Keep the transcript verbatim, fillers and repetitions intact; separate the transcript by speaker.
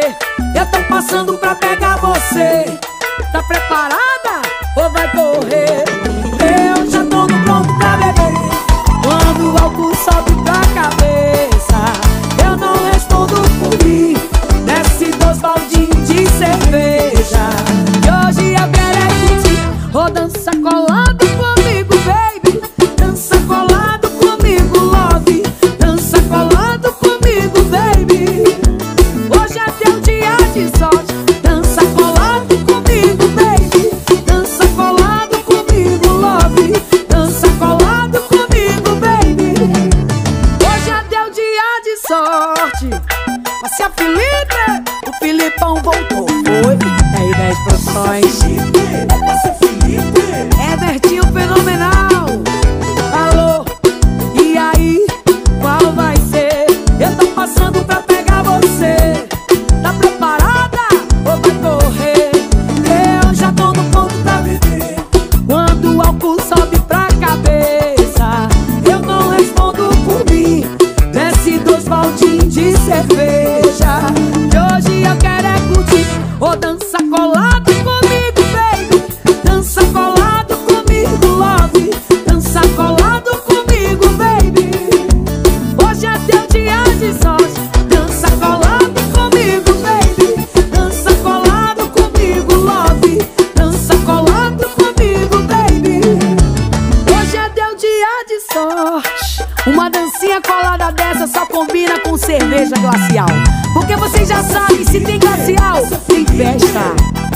Speaker 1: ver. Eu tô passando pra pegar você. Tá preparada ou vai correr? Eu já tô no pronto pra beber. Quando o álcool sobe pra cabeça, eu não respondo por mim. Desce dois baldinhos de cerveja. E hoje eu quero é curtir. Ô, dança colado comigo, baby. Dança colado comigo, love. Dança colado comigo, baby. Hoje é teu dia de sorte. Dança colado comigo, baby. Dança colado comigo, love. Dança colado comigo, baby. Hoje é teu dia de sorte. Mas se a Felipe, o Filipão voltou, foi? É dez produções. É Bertinho fenomenal. Alô, e aí, qual vai ser? Eu tô passando pra pegar você. Tá preparada ou vai correr? Eu já tô no ponto pra beber. Quando o álcool sobe pra cabeça, eu não respondo por mim. Desce dois baldinhos de cerveja. E hoje eu quero é curtir. Ô, dança colado comigo, baby. Dança colado comigo, love. Dança colado comigo, baby. Hoje é teu dia de sorte. Dança colado comigo, baby. Dança colado comigo, love. Dança colado comigo, baby. Hoje é teu dia de sorte. Uma dancinha colada dessa só combina com cerveja glacial. Porque vocês já sabem, se tem glacial, tem festa.